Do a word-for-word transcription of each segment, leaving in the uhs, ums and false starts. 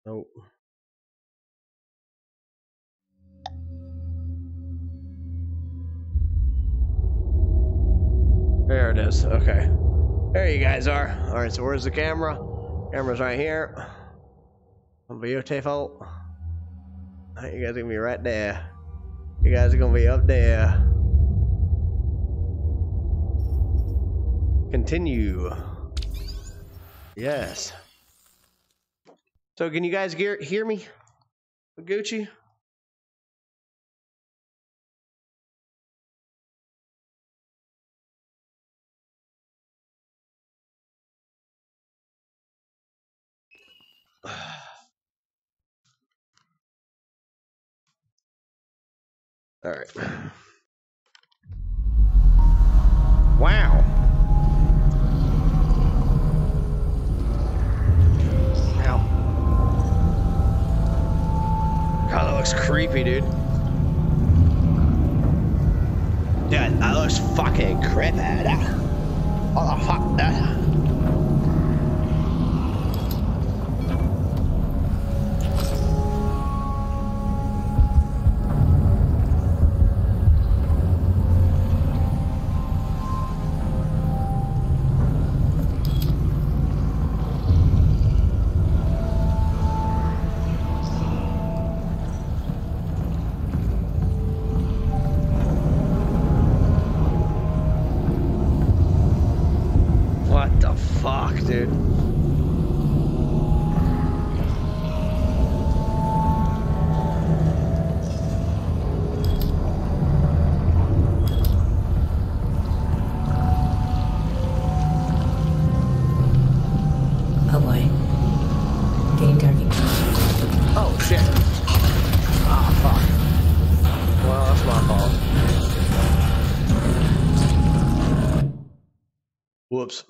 Nope. There it is. Okay. There you guys are. Alright, so where's the camera? Camera's right here. On videotape out. Alright, you guys are gonna be right there. You guys are gonna be up there. Continue. Yes. So can you guys hear, hear me? Gucci? All right. Wow. Now. God, that looks creepy, dude. Dude, that looks fucking creepy. What the fuck, dude? Fuck, dude. Oh boy. Getting dark. Oh shit. Oh fuck. Well, that's my fault. Whoops.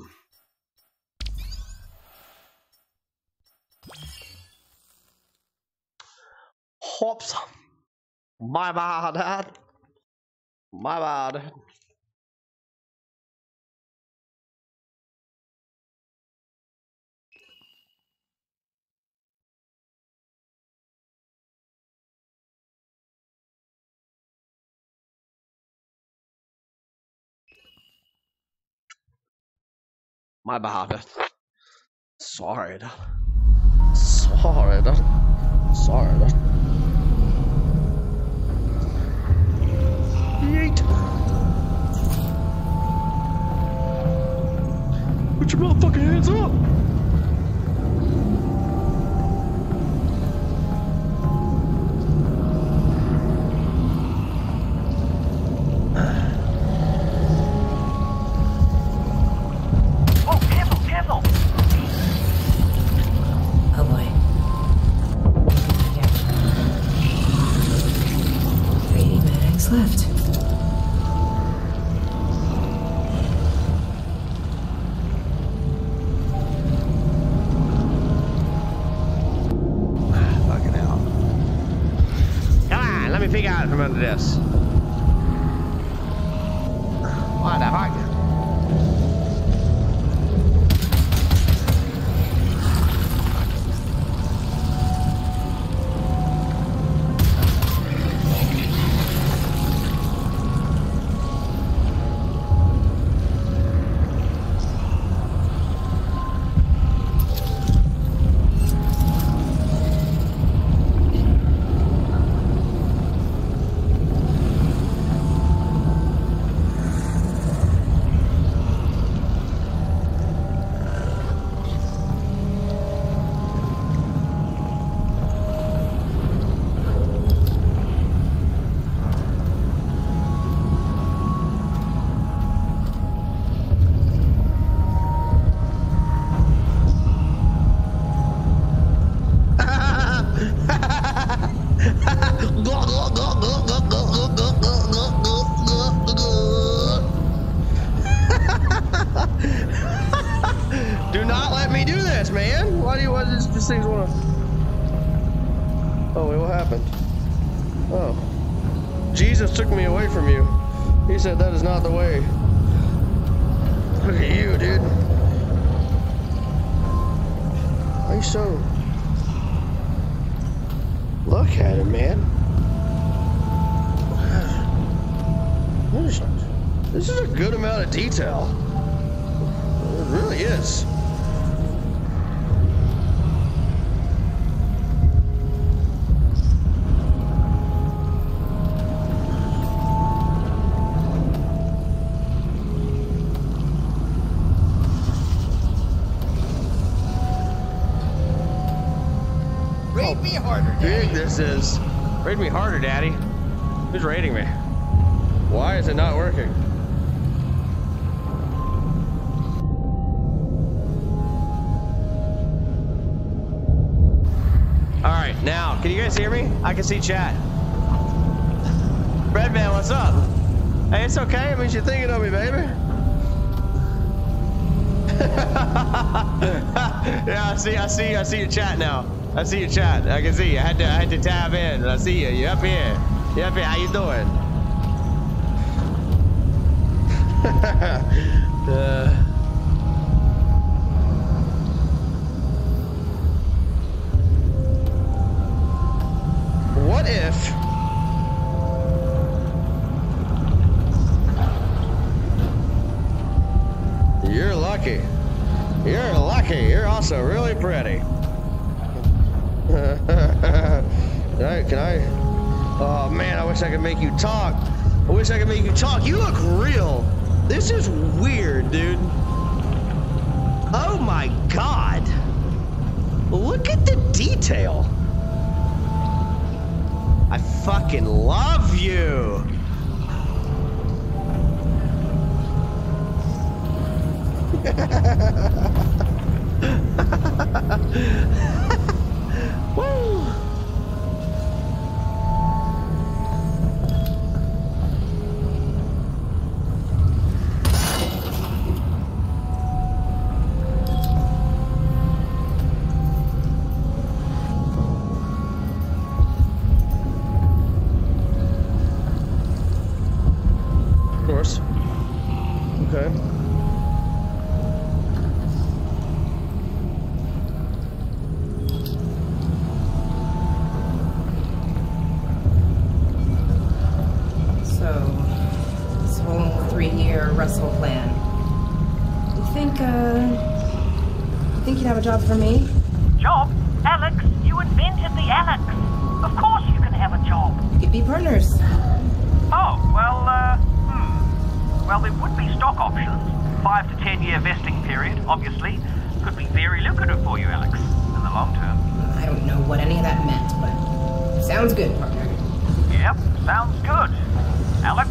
Hops. My bad. My bad. My bad. Sorry. Sorry. Sorry. Yeet. Put your motherfucking hands up. Oh, careful, careful. Oh boy. Three medics left. Fucking hell. Come on, let me peek out from under this. What the fuck? Do not let me do this, man. Why do you, why does this things want to... Oh, wait, what happened? Oh. Jesus took me away from you. He said that is not the way. Look at you, dude. Why are you so... look at it, man. This is, this is a good amount of detail. It really is. Rate me harder, Big Daddy. this is. Rate me harder, Daddy. Who's rating me? Why is it not working? All right, now, can you guys hear me? I can see chat. Redman, what's up? Hey, it's okay. It means you're thinking of me, baby. Yeah, I see, I see, I see your chat now. I see your chat. I can see you. I had to, I had to tab in. I see you. You up here? You up here? How you doing? uh. What if? You're lucky. You're lucky. You're also really pretty. Can I, can I? Oh man, I wish I could make you talk. I wish I could make you talk. You look real. This is weird, dude. Oh my God. Look at the detail. I fucking love you. Woo. Of course. Okay. Russell plan. You think, uh... You think you'd have a job for me? Job? Alex, you invented the Alex. Of course you can have a job. We could be partners. Oh, well, uh, hmm. Well, there would be stock options. Five to ten year vesting period, obviously. Could be very lucrative for you, Alex, in the long term. I don't know what any of that meant, but sounds good, partner. Yep, sounds good. Alex?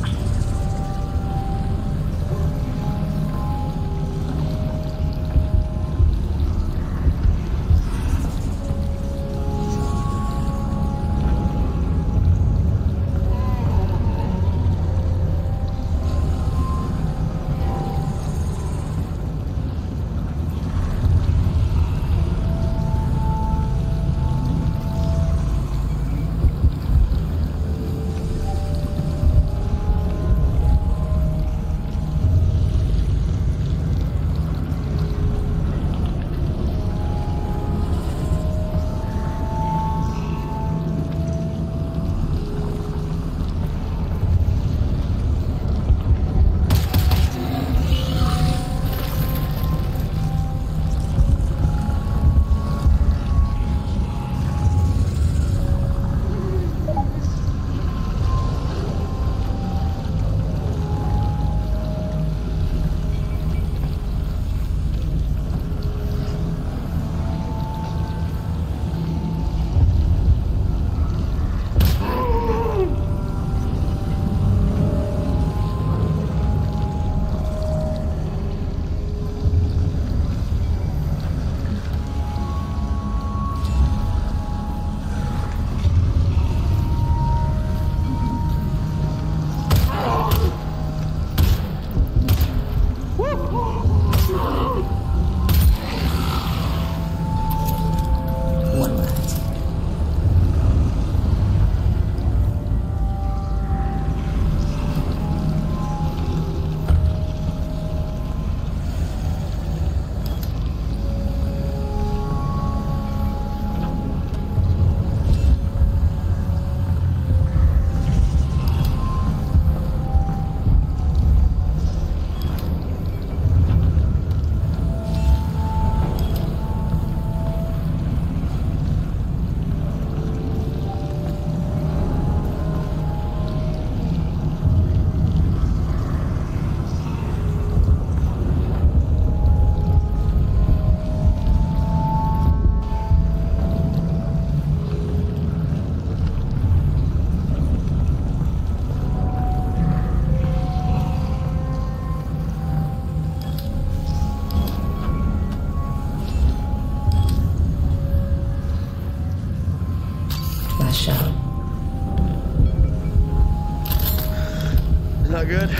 last show. Not good.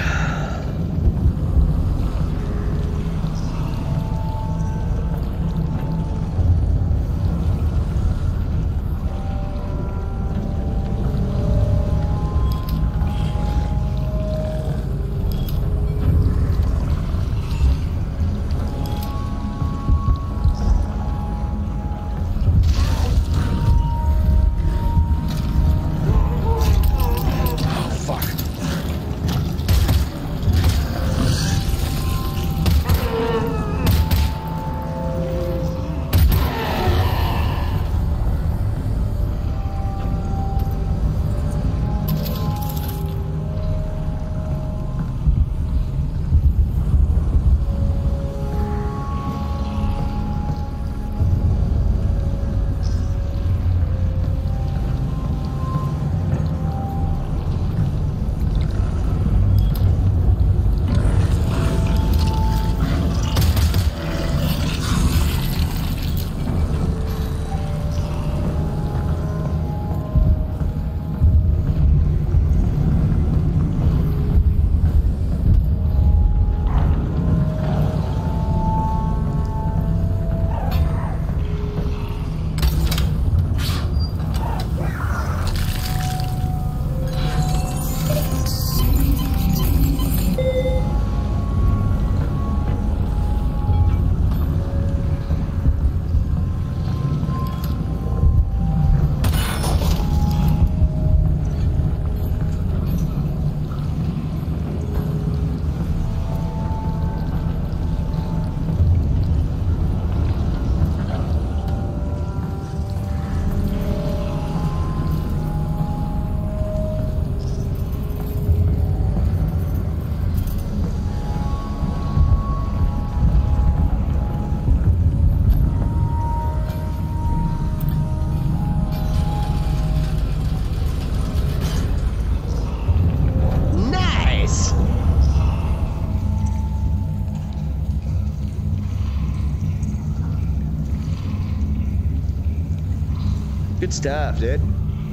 Good stuff, dude.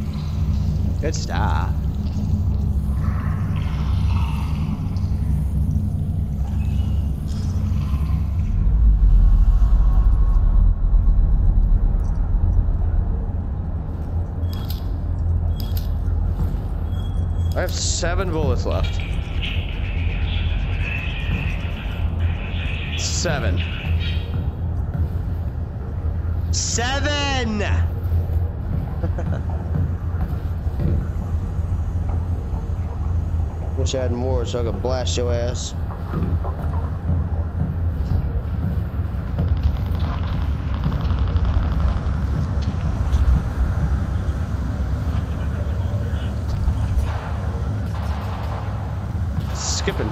Good stuff. I have seven bullets left. Seven. Seven! Wish I had more so I could blast your ass. Skipping.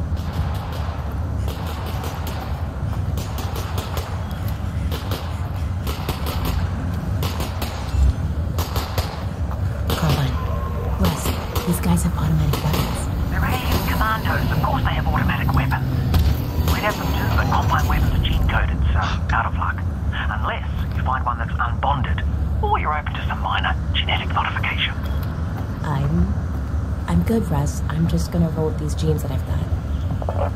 These guys have automatic weapons. They're alien commandos. Of course they have automatic weapons. We'd have them too, but combat weapons are gene-coded, so out of luck. Unless you find one that's unbonded, or you're open to some minor genetic modification. I'm... I'm good, Russ. I'm just gonna roll with these genes that I've got.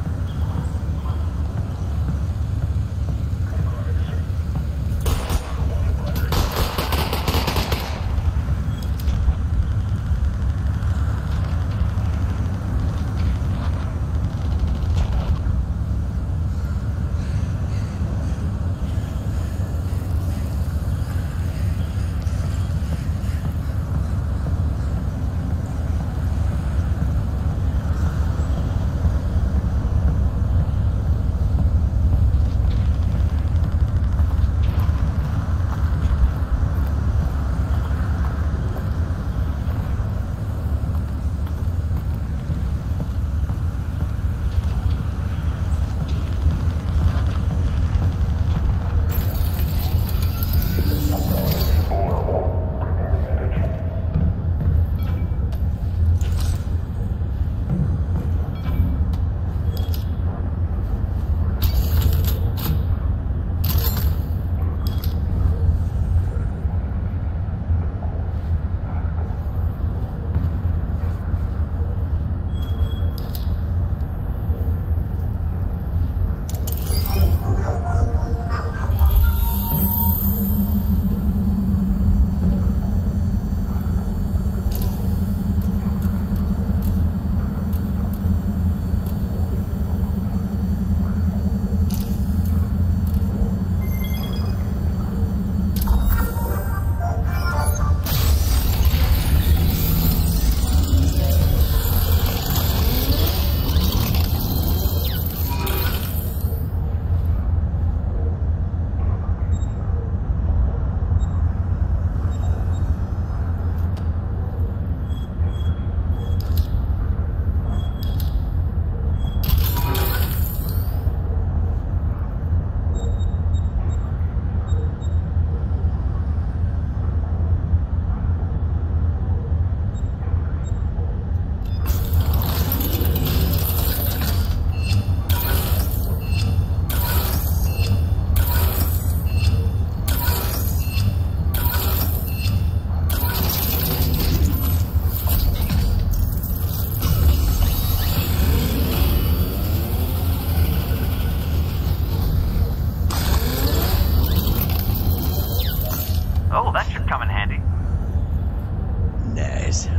guys.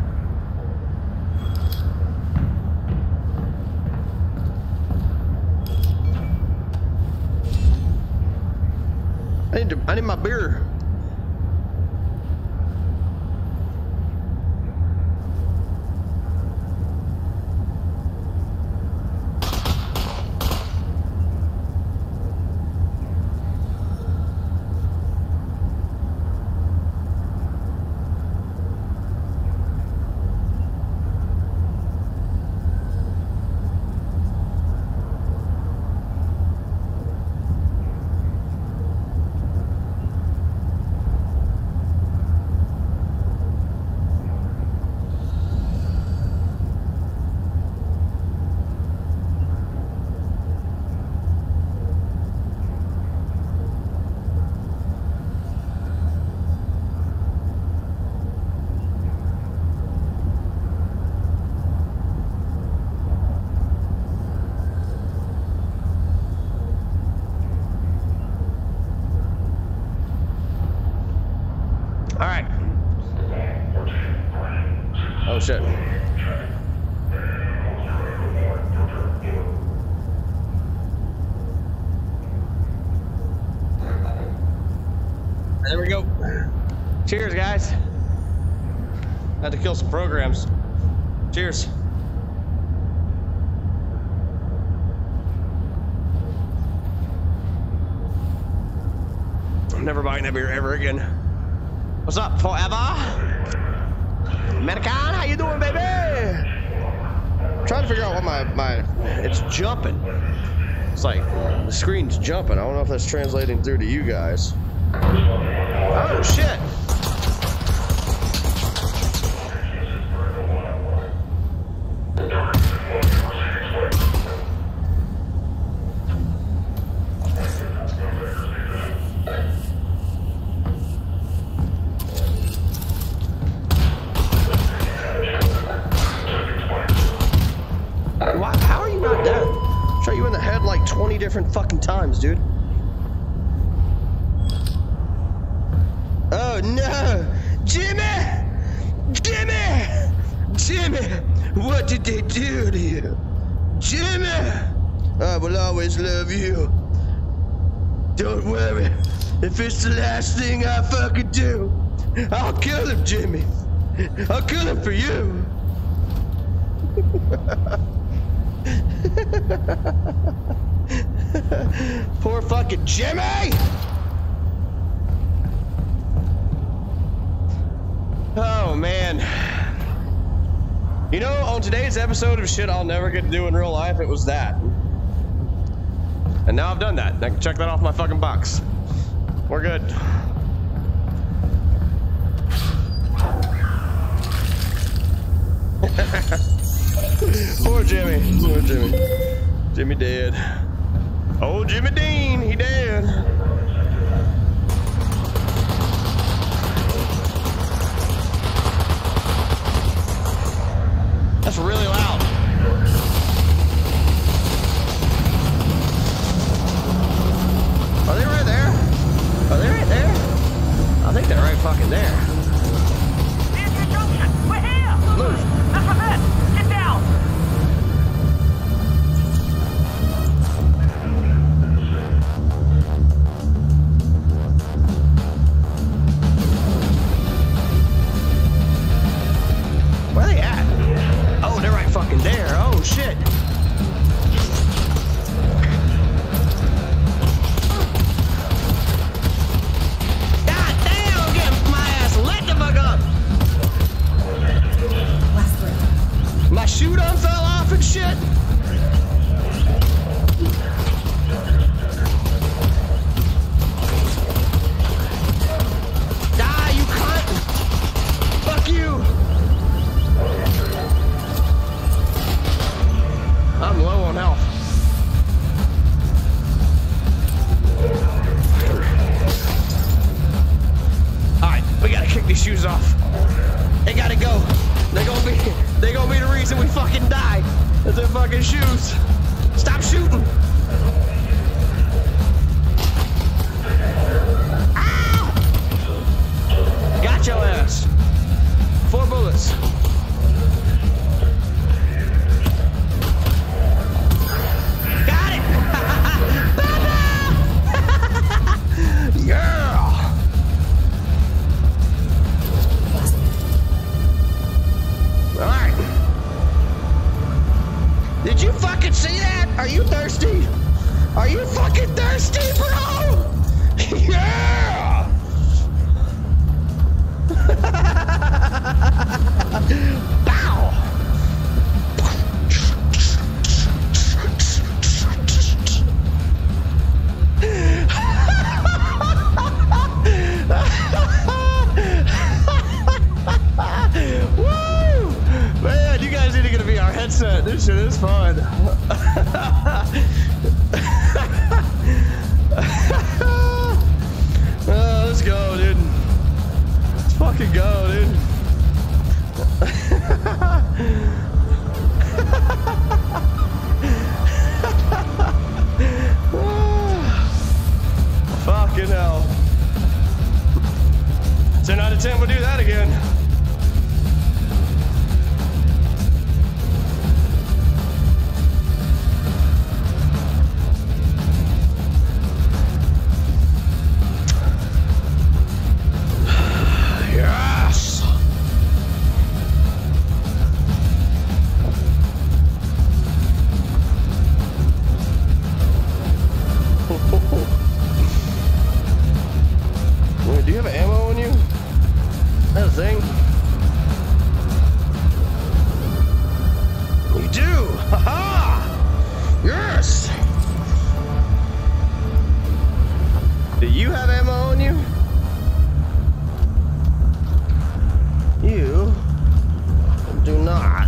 I need to, I need my beer. Oh shit. There we go. Cheers, guys. Had to kill some programs. Cheers. I'm never buying that beer ever again. What's up, forever? Medican, how you doing, baby? I'm trying to figure out what my, my, it's jumping. It's like, the screen's jumping. I don't know if that's translating through to you guys. Oh, shit. Why, how are you not dead? Shot you in the head like twenty different fucking times, dude. Oh no! Jimmy! Jimmy! Jimmy! What did they do to you? Jimmy! I will always love you. Don't worry. If it's the last thing I fucking do, I'll kill him, Jimmy. I'll kill him for you. Poor fucking Jimmy! Oh man. You know, on today's episode of shit I'll never get to do in real life, it was that. And now I've done that. I can check that off my fucking box. We're good. Poor Jimmy. Poor Jimmy. Jimmy dead. Oh, Jimmy Dean, he dead. That's really loud. Are they right there? Are they right there? I think they're right fucking there. There's Junction. We're here. Move. That's what's it. Get down. Where are they at? Oh, they're right fucking there. Oh, shit. God damn, I'm getting my ass lit the fuck up. Last three. My shoe done fell off and shit. Die, you cunt. Fuck you. I'm low on health. Alright, we gotta kick these shoes off. They gotta go. They're gonna be they're gonna be the reason we fucking die. That's their fucking shoes. Stop shooting. Ow! Got your ass. Four bullets. ass. Got it! Yeah! Alright. Did you fucking see that? Are you thirsty? Are you fucking thirsty, bro? Yeah! Bow! Woo! Man, you guys need to get me our headset. This shit is fun. Oh, let's go, dude. Let's fucking go, dude. Fucking hell. ten out of ten, we'll do that again. Yes! Wait, do you have ammo on you? That a thing? You do! Haha! Yes! Do you have ammo on you? You do not.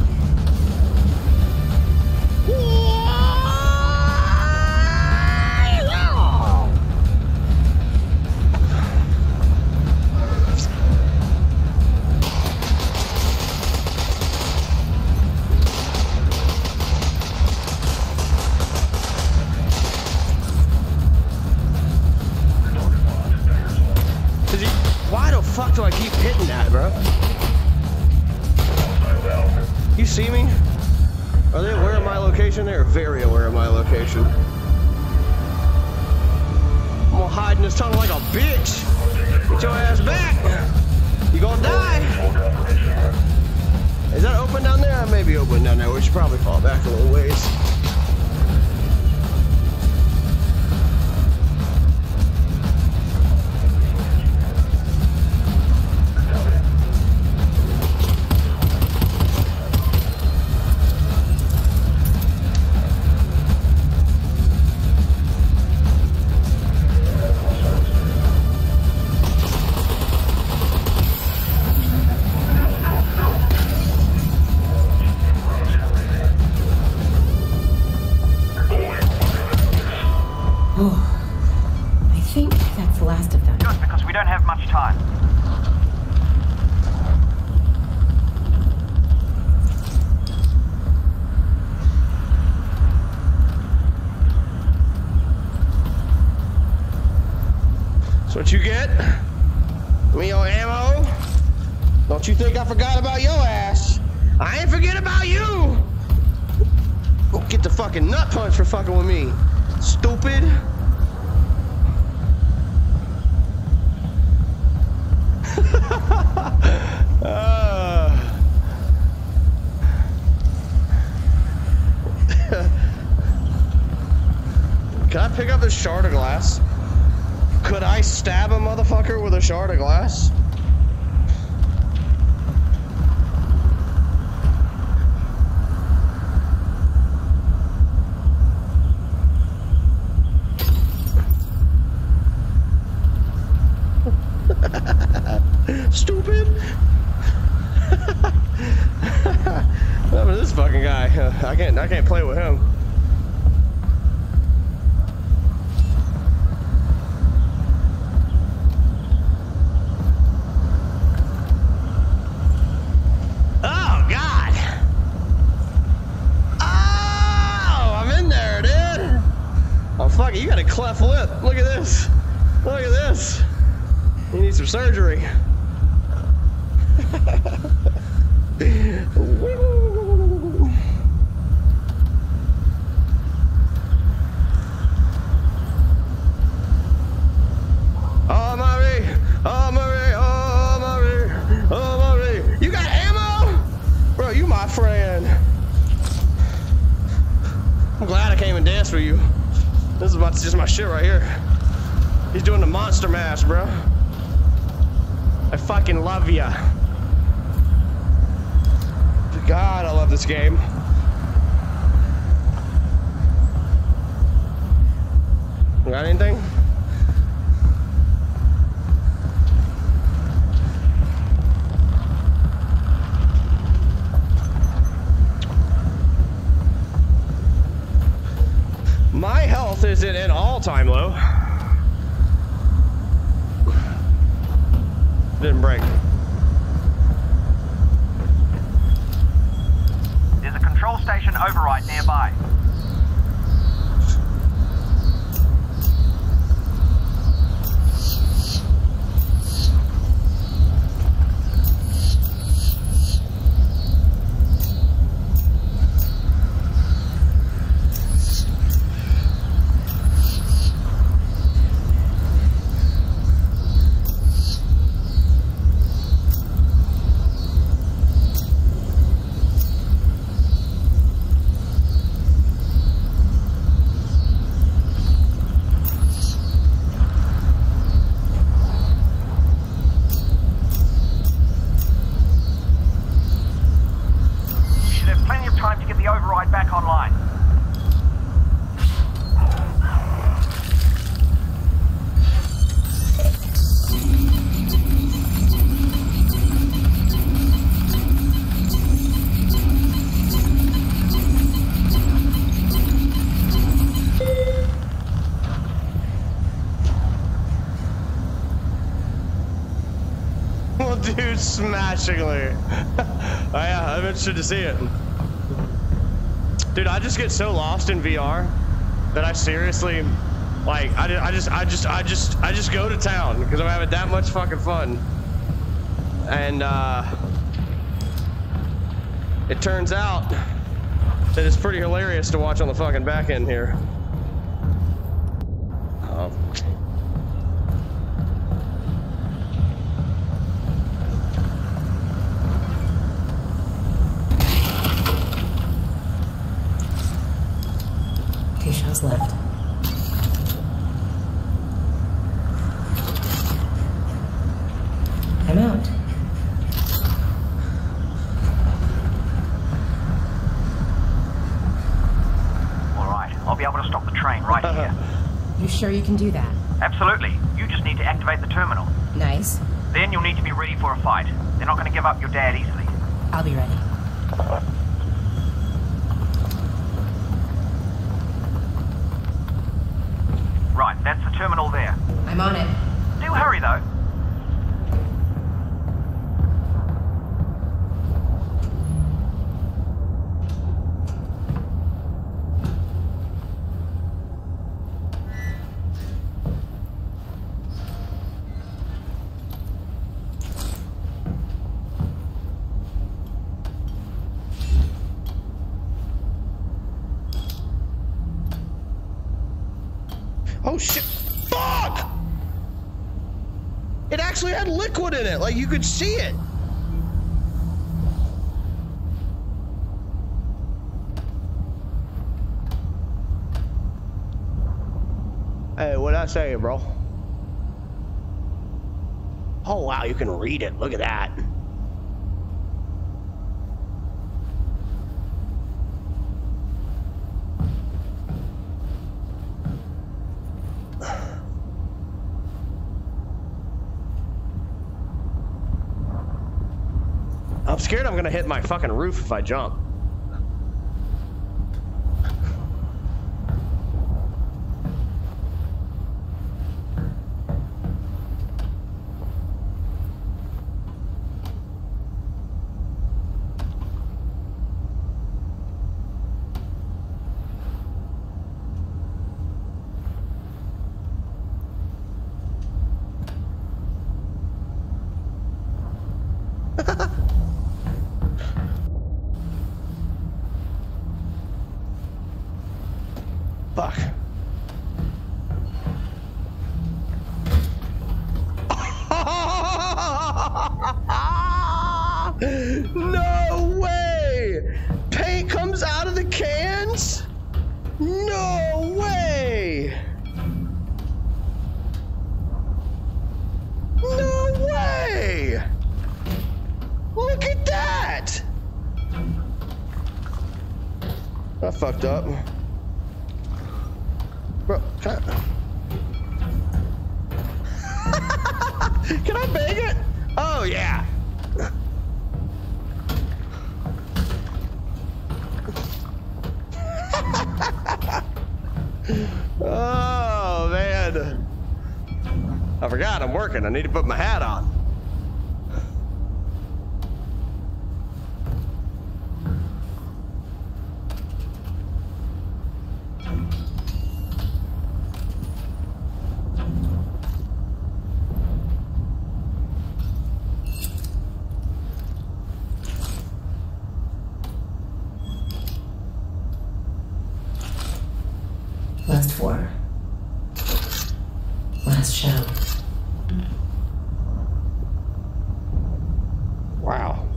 Why the fuck do I keep hitting that, bro? You see me? Are they aware of my location? They're very aware of my location. I'm gonna hide in this tunnel like a bitch. Get your ass back. You gonna die. Is that open down there? I may be open down there. We should probably fall back a little ways. I think that's the last of them. Good, because we don't have much time. That's what you get? Me your ammo? Don't you think I forgot about your ass? I ain't forget about you! Go get the fucking nut punch for fucking with me. Stupid. uh. Can I pick up this shard of glass? Could I stab a motherfucker with a shard of glass? Stupid. What happened to this fucking guy? I can't. I can't play with him. Oh God. Oh, I'm in there, dude. Oh fuck it. You got a cleft lip. Look at this. Look at this. You need some surgery. even dance for you. This is about just my shit right here. He's doing the monster mash, bro. I fucking love ya. God, I love this game. Got anything? My health is at an all-time low. Didn't break. There's a control station override nearby. Dude, smashingly. Oh yeah, I'm interested to see it. Dude, I just get so lost in V R that I seriously, like, I, I just, I just, I just, I just go to town because I'm having that much fucking fun. And uh, it turns out that it's pretty hilarious to watch on the fucking back end here. Oh. Left. I'm out. All right, I'll be able to stop the train right here. You sure you can do that? Absolutely. You just need to activate the terminal. Nice. Then you'll need to be ready for a fight. They're not going to give up your dad easily. I'll be ready. Right, that's the terminal there. I'm on it. Do hurry, though. Oh shit! Fuck! It actually had liquid in it, like you could see it. Hey, what'd I say, bro? Oh wow, you can read it. Look at that. I'm scared I'm gonna hit my fucking roof if I jump. Fuck. No way! Paint comes out of the cans? No! fucked up. Bro, can I... Can I bang it? Oh, yeah. Oh, man. I forgot I'm working. I need to put my hat on. Last four. Last show. Wow.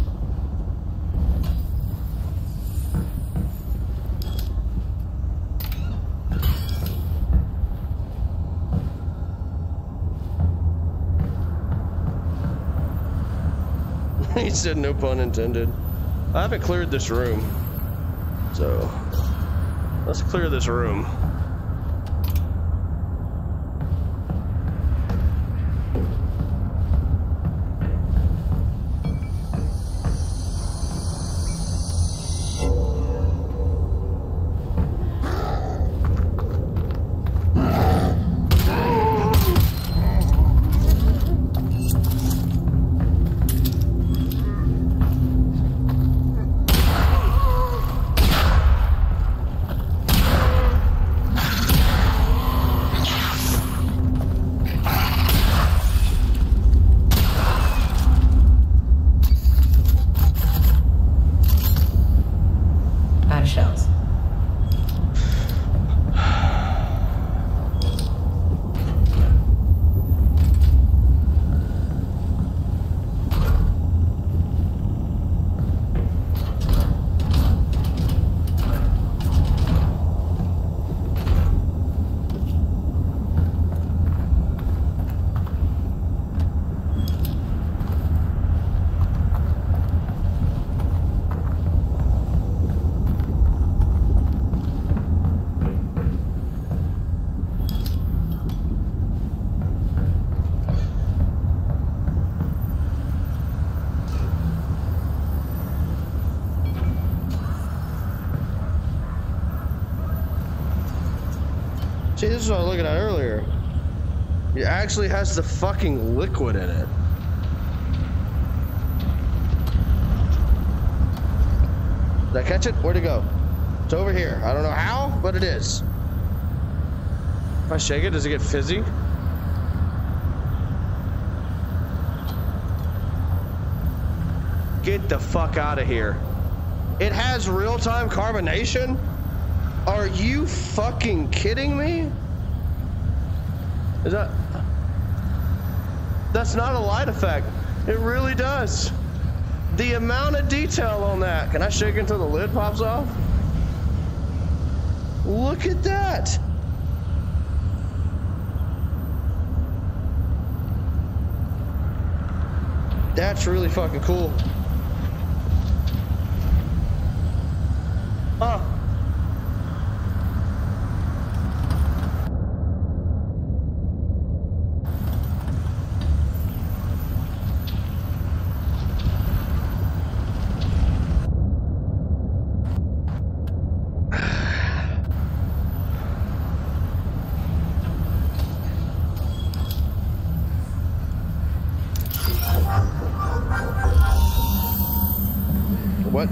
He said no pun intended. I haven't cleared this room. So, let's clear this room. See, this is what I was looking at earlier. It actually has the fucking liquid in it. Did I catch it? Where'd it go? It's over here. I don't know how, but it is. If I shake it, does it get fizzy? Get the fuck out of here. It has real-time carbonation? Are you fucking kidding me? Is that... That's not a light effect. It really does. The amount of detail on that. Can I shake it until the lid pops off? Look at that. That's really fucking cool. Huh. What?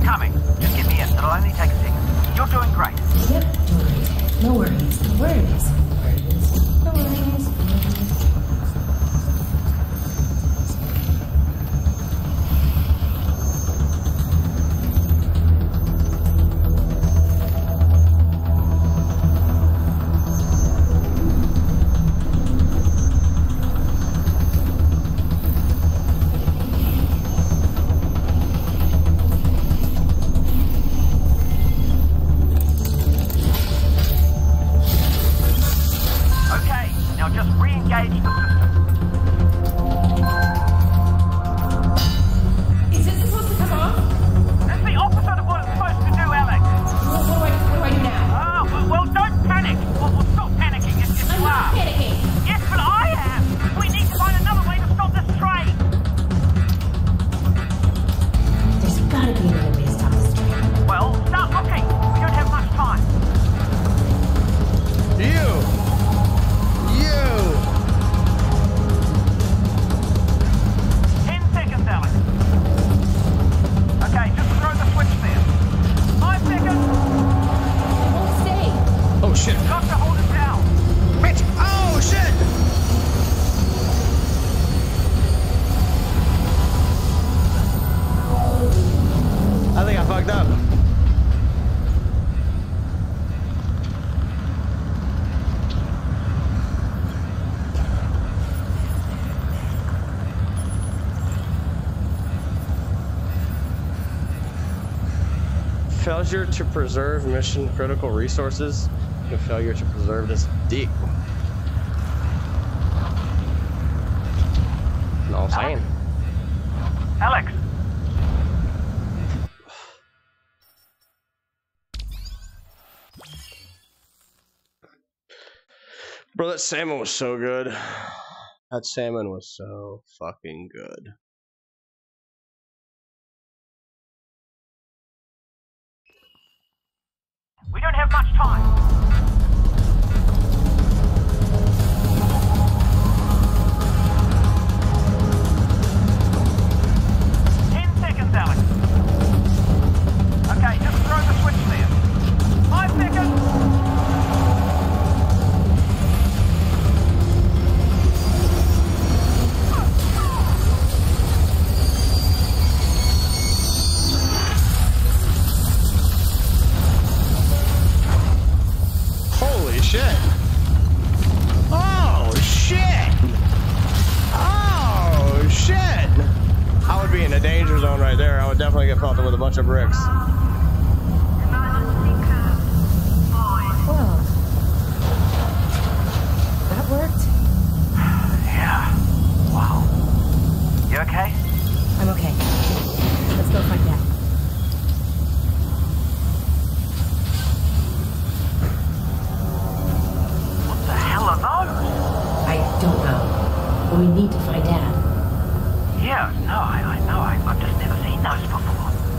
coming. Just get me in. It'll only take a second. You're doing great. Yep, doing great. No worries. No worries. No worries. Failure to preserve mission critical resources. The failure to preserve this deep. No, I'm saying. Alex. Bro, that salmon was so good. That salmon was so fucking good. We don't have much time. Ten seconds, Alex. Okay, just throw the switch there. Five seconds. Shit. Oh, shit. Oh, shit. I would be in a danger zone right there. I would definitely get pelted with a bunch of bricks. Well, that worked. Yeah. Wow. You okay? I'm okay. Let's go find Dad. I don't know. But we need to find Dad. Yeah, no, I, I know. I, I've just never seen those before.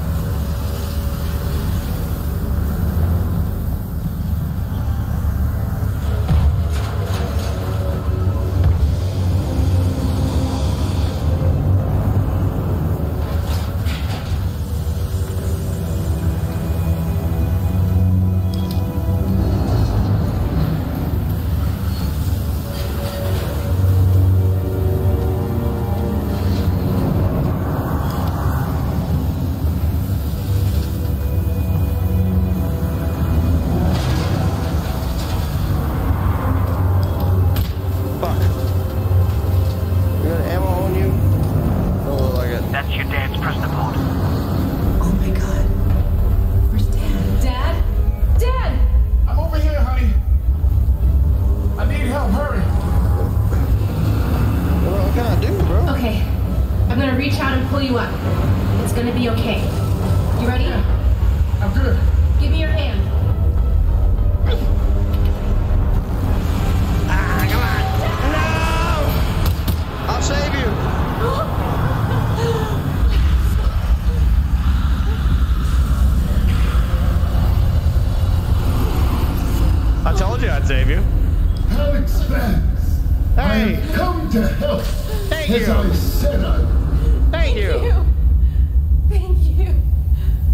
As I said I would. Thank you. Thank you.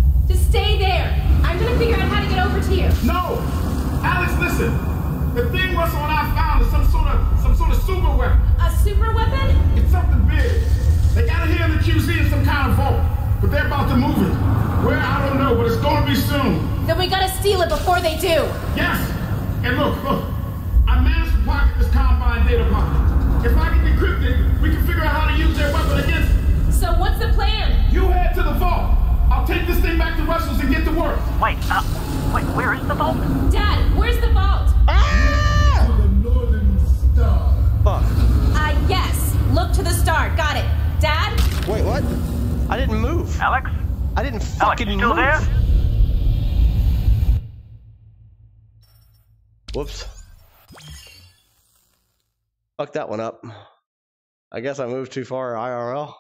Just stay there. I'm gonna figure out how to get over to you. No! Alex, listen. The thing Russell and I found is some sort of some sort of super weapon. A super weapon? It's something big. They got it here in the Q Z in some kind of vault, but they're about to move it. Where, I don't know, but it's gonna be soon. Then we gotta steal it before they do. Yes! And look, look. I managed to pocket this Combine data pocket. If I can decrypt it, we can figure out how to use their weapon against it. So what's the plan? You head to the vault. I'll take this thing back to Russell's and get to work. Wait, uh, wait, where is the vault? Dad, where's the vault? Ah! To the Northern Star. Fuck. Uh, yes. Look to the star. Got it. Dad? Wait, what? I didn't move. Alex? I didn't Alex, fucking you still move. there? Whoops. Fucked that one up. I guess I moved too far I R L.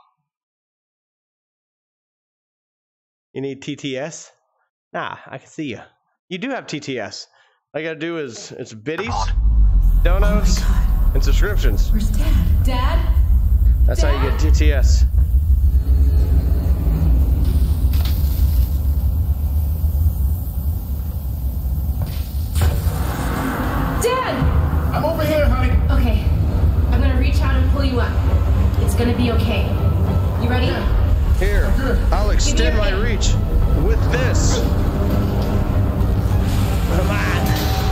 You need T T S? Nah, I can see you. You do have T T S. All you gotta do is it's biddies, donuts, Oh and subscriptions. Where's Dad? Dad? That's Dad? how you get T T S. Dad! I'm over here, honey. Okay. I'm gonna reach out and pull you up. It's gonna be okay. You ready? Here, I'll extend my reach with this. Come on.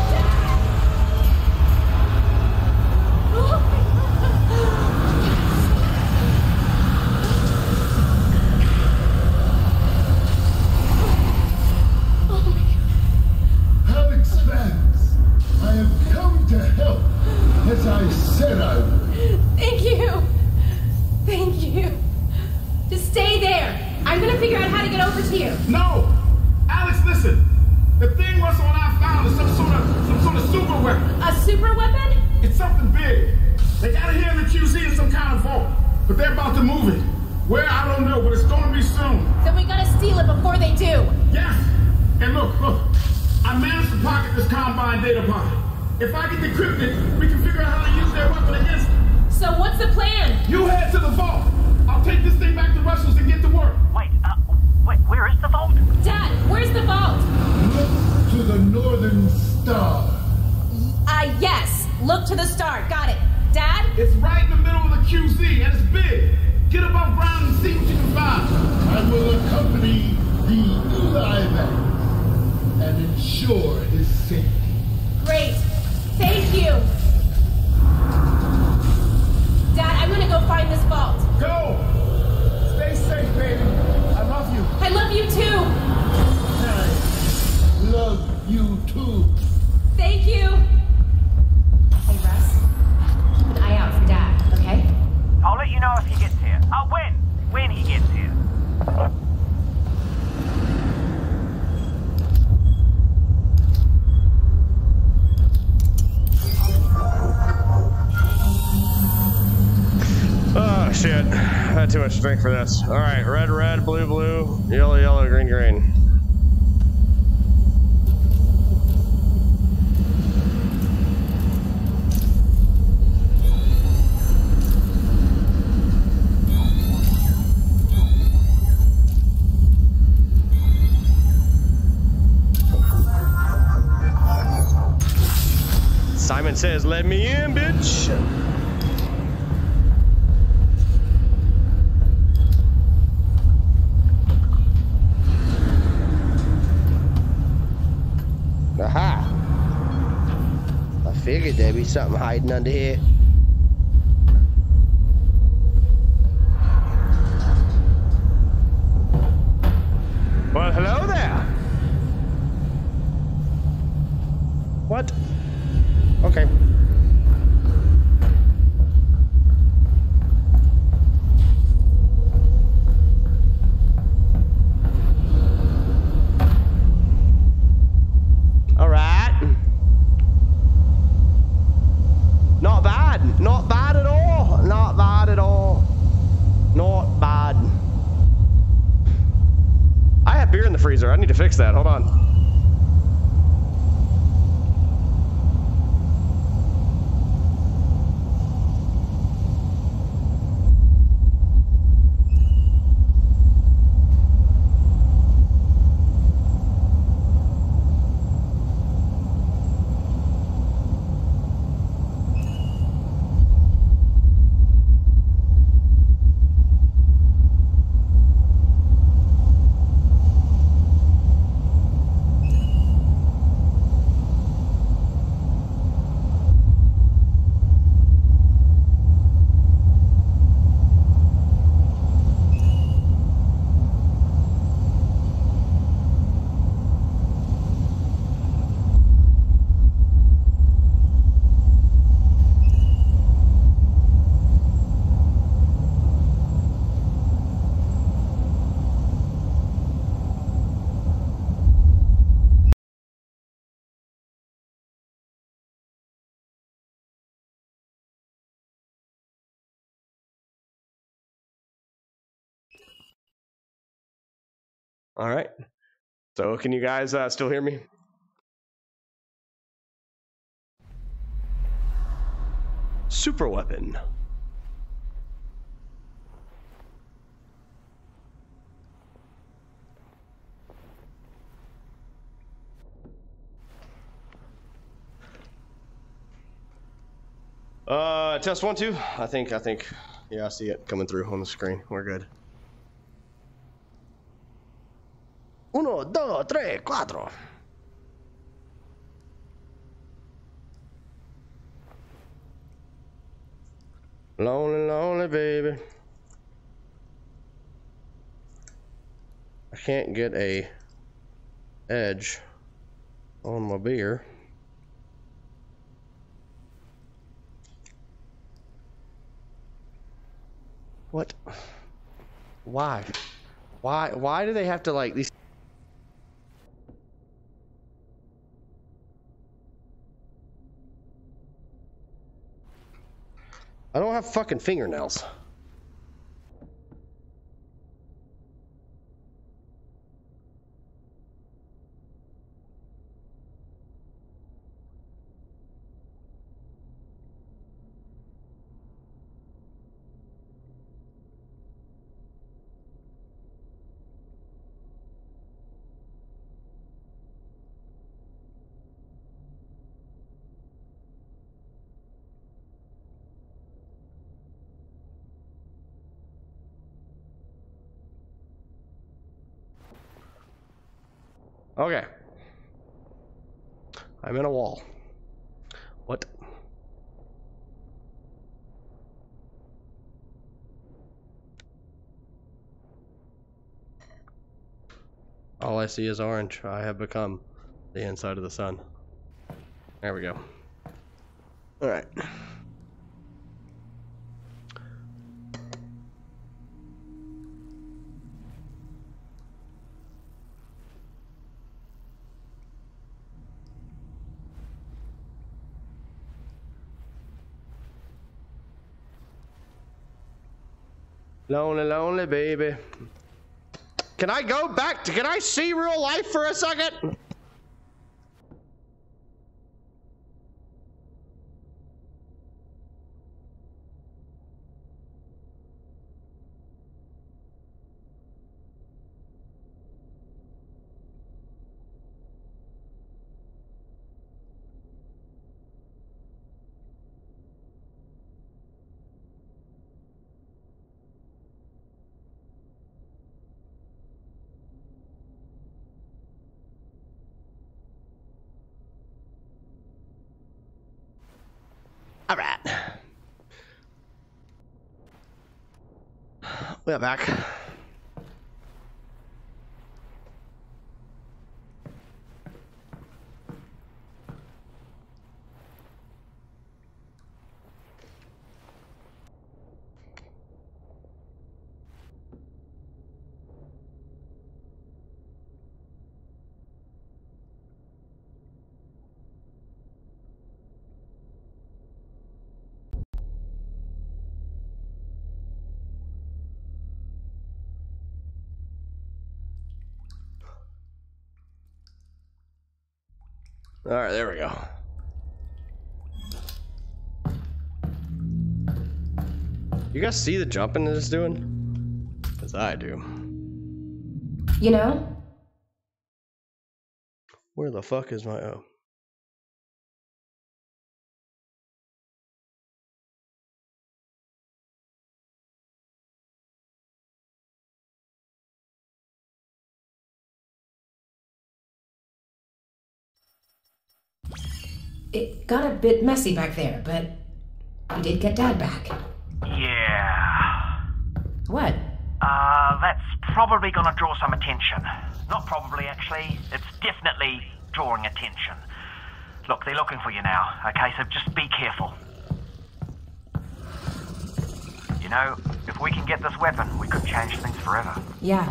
Alex Vance, I have come to help, as I said I would. Thank you. Thank you. Just stay there. I'm gonna figure out how to get over to you. No! Alex, listen. The thing Russell and I found is some sort of some sort of super weapon. A super weapon? It's something big. They got it here in the Q Z in some kind of vault, but they're about to move it. Where, I don't know, but it's gonna be soon. Then we gotta steal it before they do. Yes! And look, look. I managed to pocket this Combine data pocket. If I can decrypt it, we can figure out how to use their weapon against it. So what's the plan? You head to the vault. I'll take this thing back to Russell's and get to work. Wait, uh, wait, where is the vault? Dad, where's the vault? Look to the Northern Star. Uh, yes. Look to the star. Got it. Dad? It's right in the middle of the Q Z, and it's big. Get above ground and see what you can find. I will accompany the Eli Vance and ensure his safety. Great. Thank you. Dad, I'm gonna go find this vault. Go! Stay safe, baby. I love you. I love you too. I love you too. Thank you. Hey, Russ. Keep an eye out for Dad, okay? I'll let you know if he gets here. Uh, when? When he gets here. Oh shit. I had too much to drink for this. Alright, red, red, blue, blue, yellow, yellow, green, green. Simon says, let me in, bitch. Aha! I figured there'd be something hiding under here. Well, hello there. What? Okay. All right. Not bad. Not bad at all. Not bad at all. Not bad. I have beer in the freezer. I need to fix that. Hold on. All right. So can you guys uh, still hear me? Super weapon. Uh, test one, two. I think, I think, yeah, I see it coming through on the screen. We're good. Uno, dos, tres, cuatro. Lonely, lonely baby. I can't get a edge on my beer. What? Why? Why? Why do they have to like these? I don't have fucking fingernails. Okay. I'm in a wall. What? All I see is orange. I have become the inside of the sun. There we go. All right. Lonely, lonely baby. Can I go back to, can I see real life for a second? All right. We're back. All right, there we go. You guys see the jumping that it's doing? As I do. You know? Where the fuck is my O? It got a bit messy back there, but we did get Dad back. Yeah. What? Uh, that's probably gonna draw some attention. Not probably, actually. It's definitely drawing attention. Look, they're looking for you now, okay? So just be careful. You know, if we can get this weapon, we could change things forever. Yeah.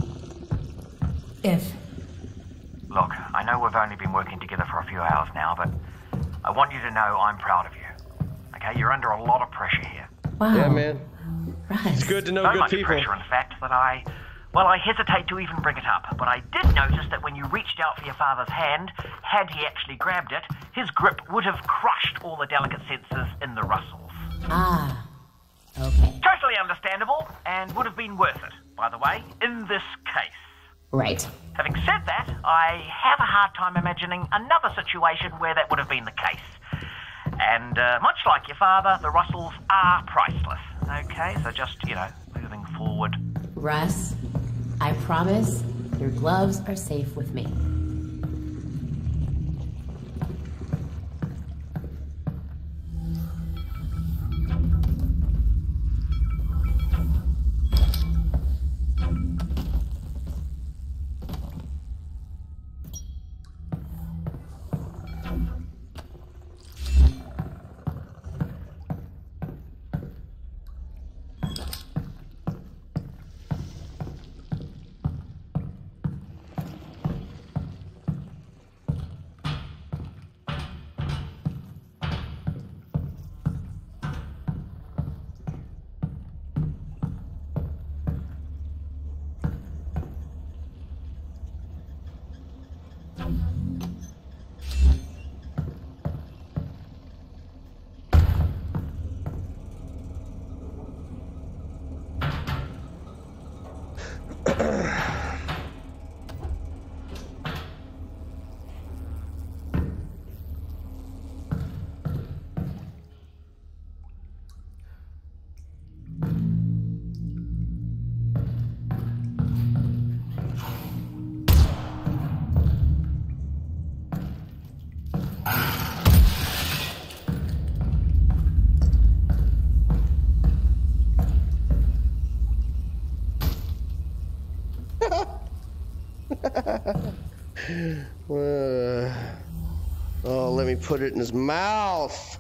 If. Look, I know we've only been working together for a few hours now, but I want you to know I'm proud of you. Okay, you're under a lot of pressure here. Wow. Yeah, man. Right. It's good to know so good much people. pressure, in fact, that I, Well, I hesitate to even bring it up, but I did notice that when you reached out for your father's hand, had he actually grabbed it, his grip would have crushed all the delicate sensors in the Russells. Ah, okay. Totally understandable, and would have been worth it, by the way, in this case. Right. Having said that, I have a hard time imagining another situation where that would have been the case. And uh, much like your father, the Russells are priceless. Okay, so just, you know, moving forward. Russ, I promise your gloves are safe with me. uh, oh, let me put it in his mouth.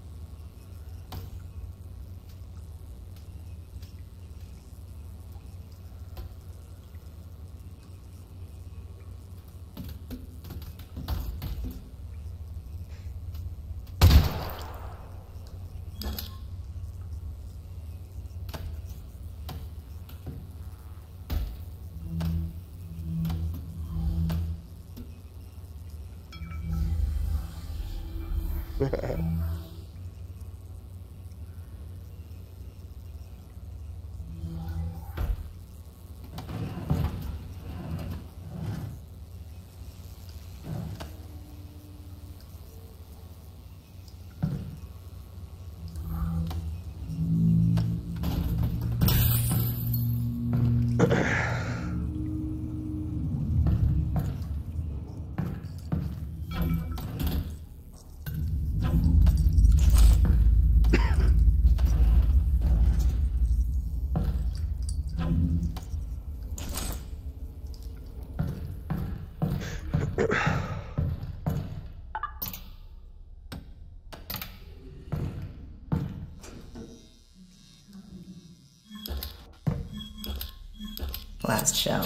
Last show.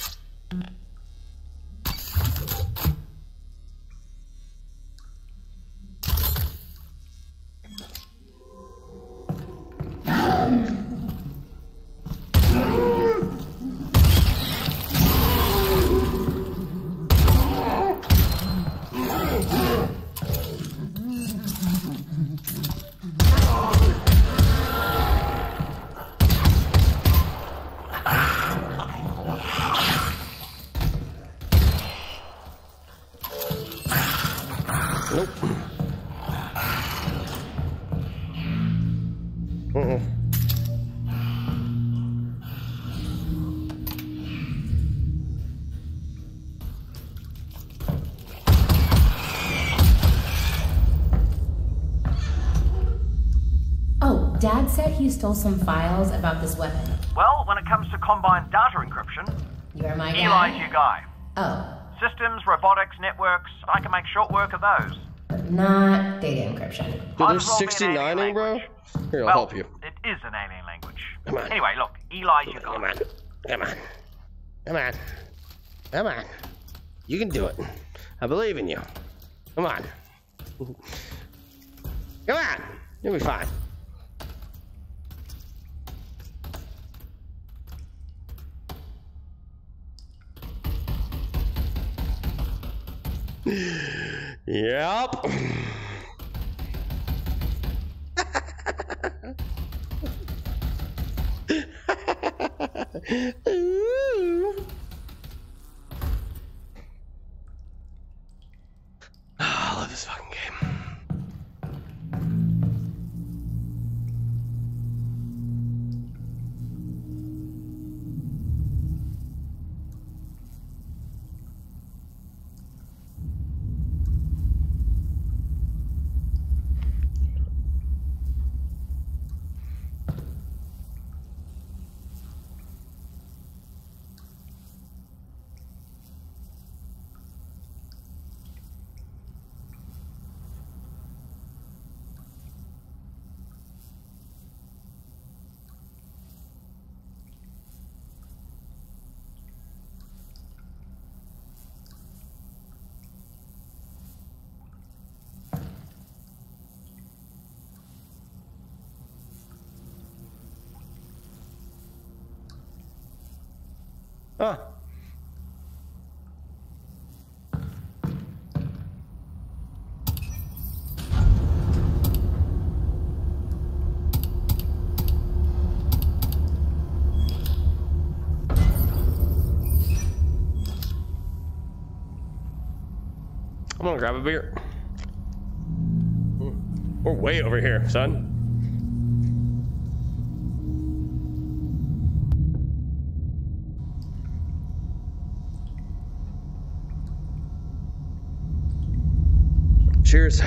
Nope. Uh-uh. Oh, Dad said he stole some files about this weapon. Well, when it comes to Combine data encryption, You're my guy? Eli's your guy. Oh, Systems, robotics, networks, I can make short work of those. but not data encryption. Dude, Might there's as well be an sixty-nine alien in, bro. language. Here, I'll Well, help you. it is an alien language. Come on. Anyway, look, Eli's your guy. Come on. Come on. Come on. Come on. You can do it. I believe in you. Come on. Come on. You'll be fine. Yep. Ooh. Oh, I love this fucking game. Huh. I'm gonna grab a beer. We're way over here, son. Cheers.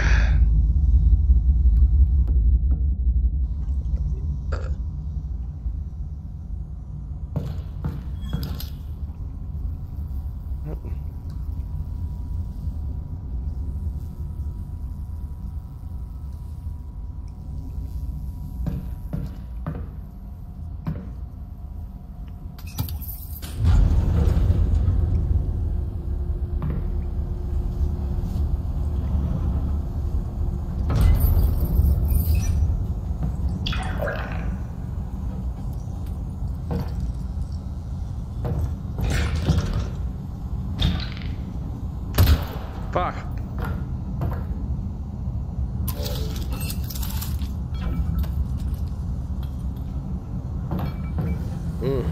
Fuck. Mm.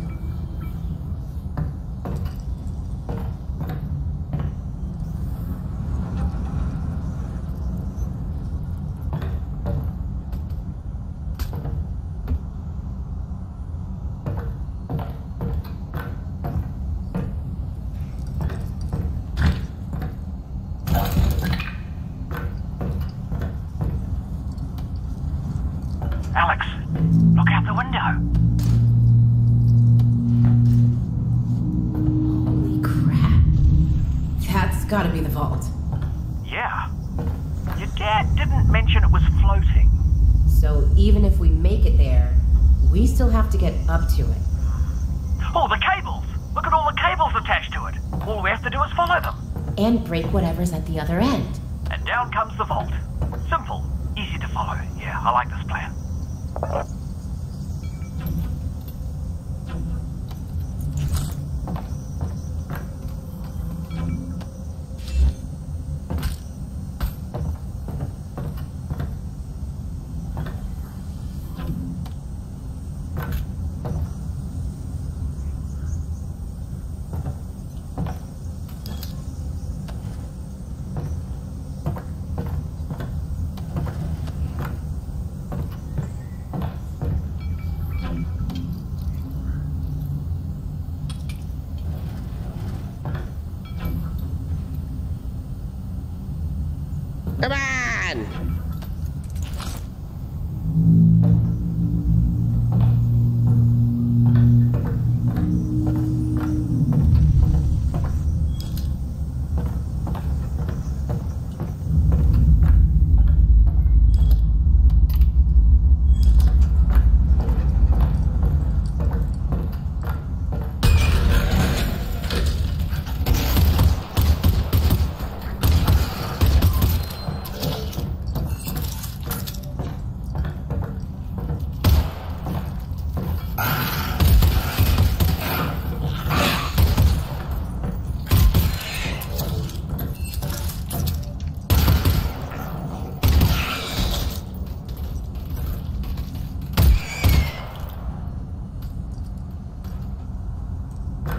Alex, look out the window. Holy crap. That's gotta be the vault. Yeah. Your dad didn't mention it was floating. So even if we make it there, we still have to get up to it. Oh, the cables! Look at all the cables attached to it. All we have to do is follow them. And break whatever's at the other end. And down comes the vault. Simple. Easy to follow. Yeah, I like this plan. Come on!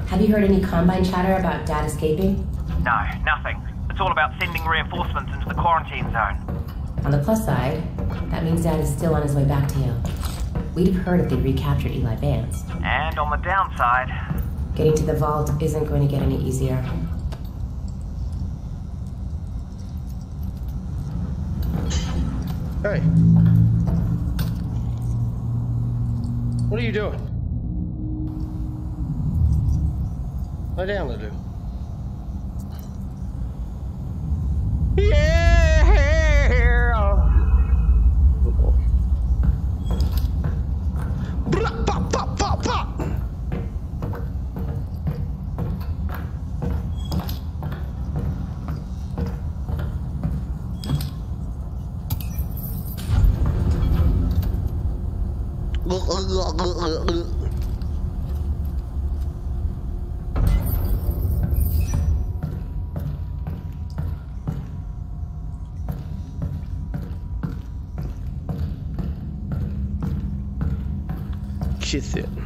Have you heard any Combine chatter about Dad escaping? No, nothing. It's all about sending reinforcements into the quarantine zone. On the plus side, that means Dad is still on his way back to you. We'd have heard if they recaptured Eli Vance. And on the downside... Getting to the vault isn't going to get any easier. Hey. What are you doing? Lie down, Lulu. Yeah! Blah, blah, blah, blah, blah. Kiss it.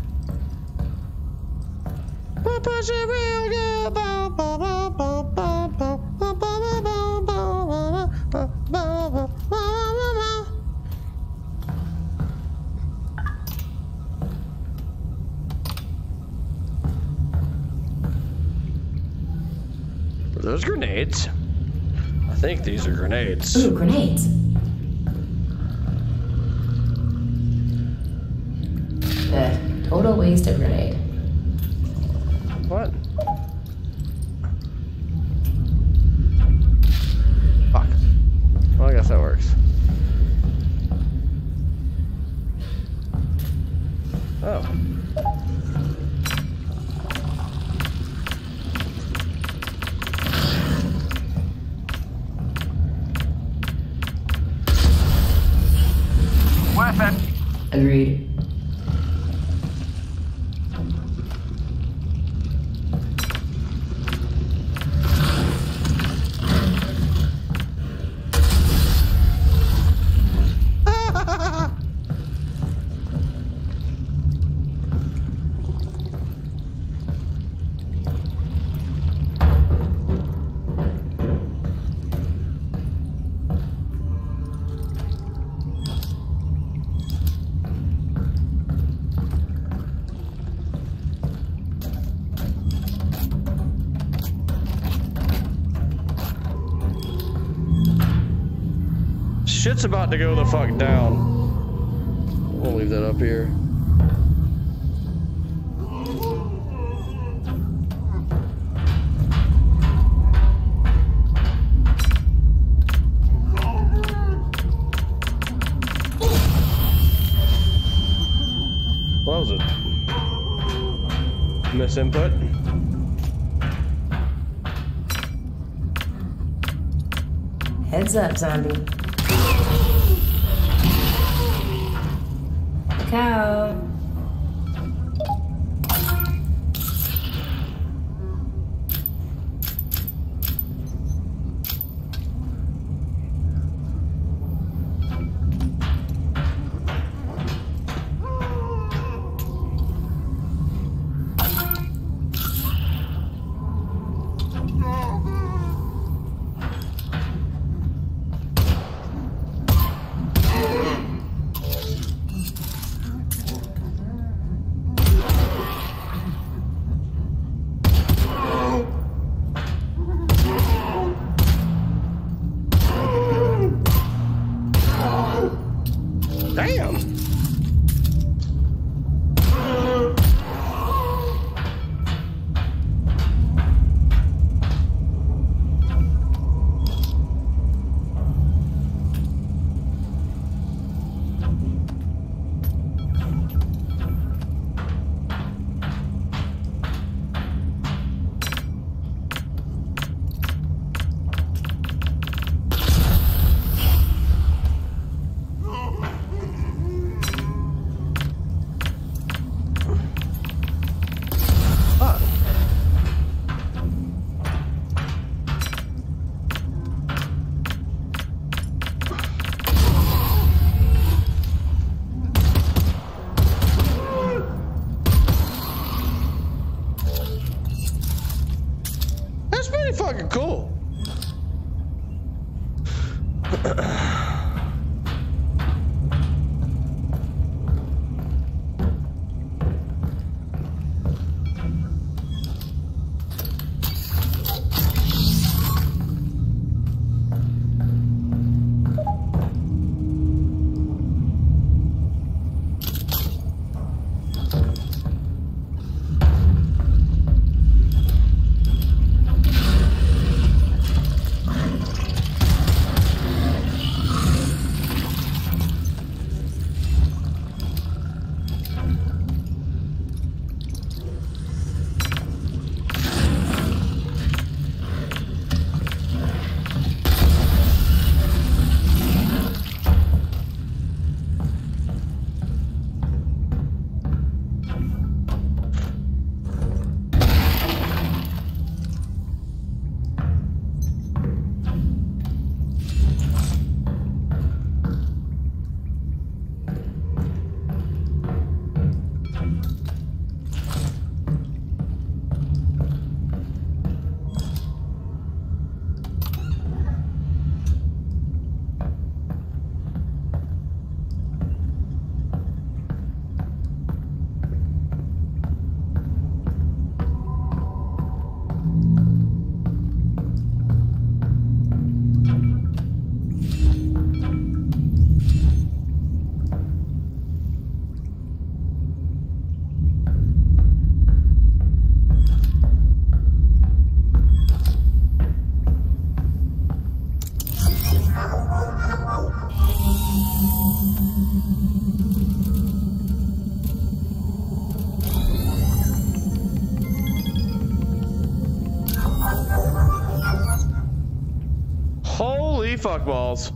Are those grenades? I think these are grenades. Ooh, grenades. Ugh, total waste of grenade. What? Fuck. Well, I guess that works. Oh. Worth it. Agreed. Shit's about to go the fuck down. We'll leave that up here. Well, that was a misinput. Heads up, zombie. Cow. fucking cool. Holy fuck balls.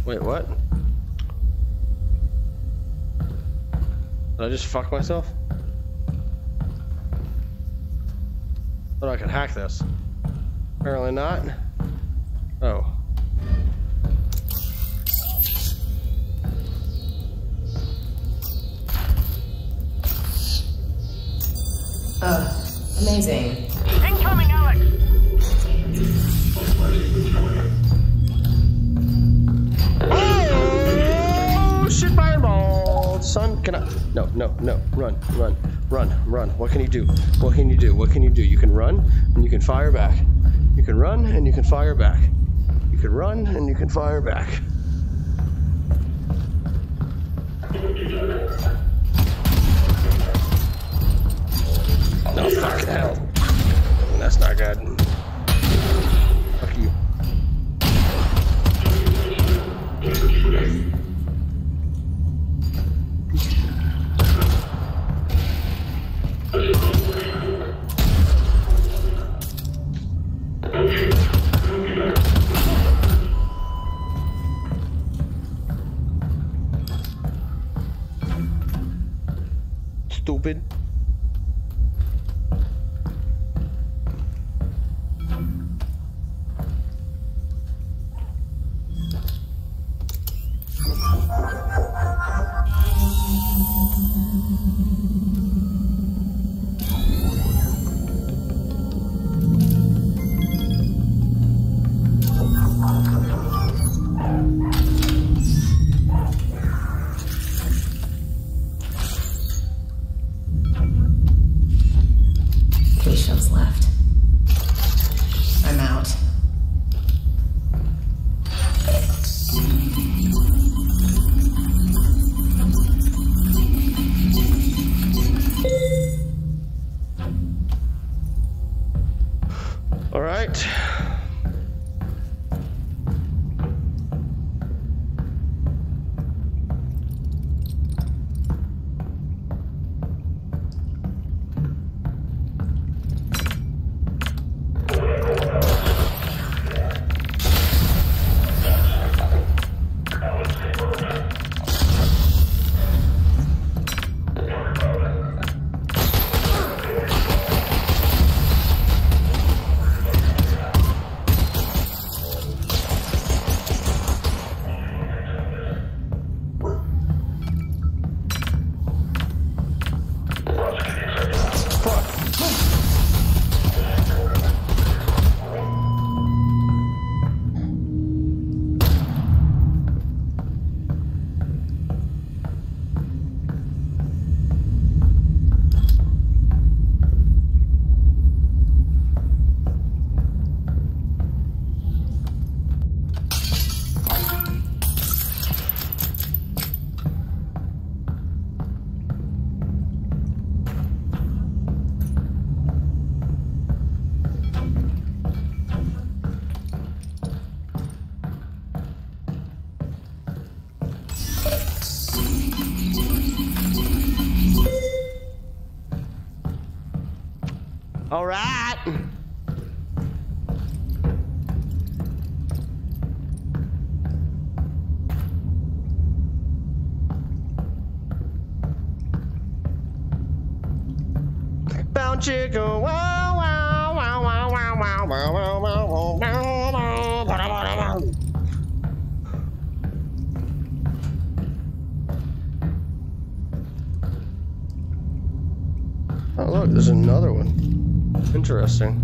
Wait, what? Did I just fuck myself? Thought I could hack this. Apparently not. Oh. Oh, amazing. Incoming, Alex! Oh, shit, fireball! Son, can I? No, no, no. Run, run, run, run. What can you do? What can you do? What can you do? You can run and you can fire back. You can run and you can fire back. You can run and you can fire back. No, fucking hell. That's not good. Fuck you. Stupid. Patience left. I'm out. All right. All right. Bound chicken, wow, wow, wow, wow, wow, wow, wow, wow, wow, wow, wow, wow. Oh, look, there's another one. Interesting.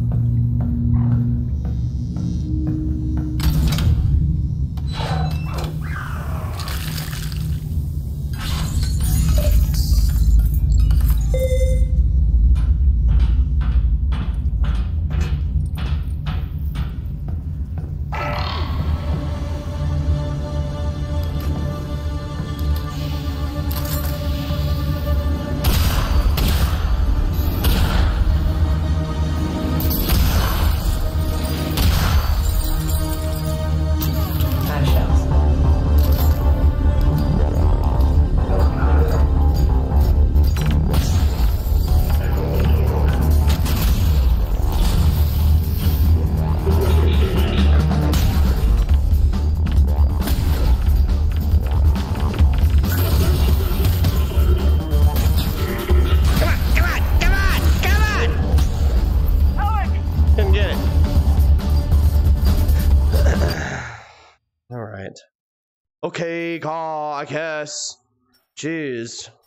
Alright. Okay, call, I guess. Jeez.